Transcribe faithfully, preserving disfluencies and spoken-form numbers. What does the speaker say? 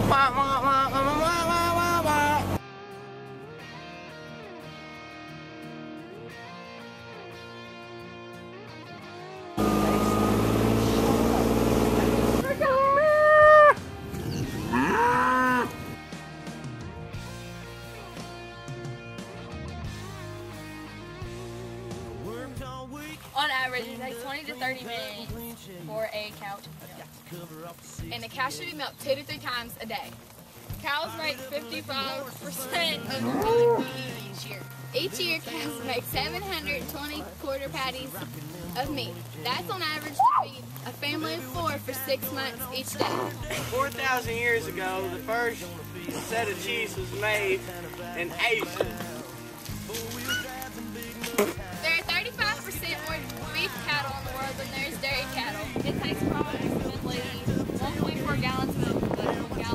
Wah, wah, wah, wah, wah, wah, wah, wah. On average, it takes twenty to thirty minutes for a cow to milk. And the cow should be milked two to three times a day. Cows make fifty-five percent of the milk we eat each year. Each year, cows make seven hundred twenty quarter patties of meat. That's on average to feed a family of four for six months each day. four thousand years ago, the first set of cheese was made in Asia. There are thirty-five percent more beef cattle in the world than there is dairy cattle. It takes approximately one point four gallons of milk to put one gallon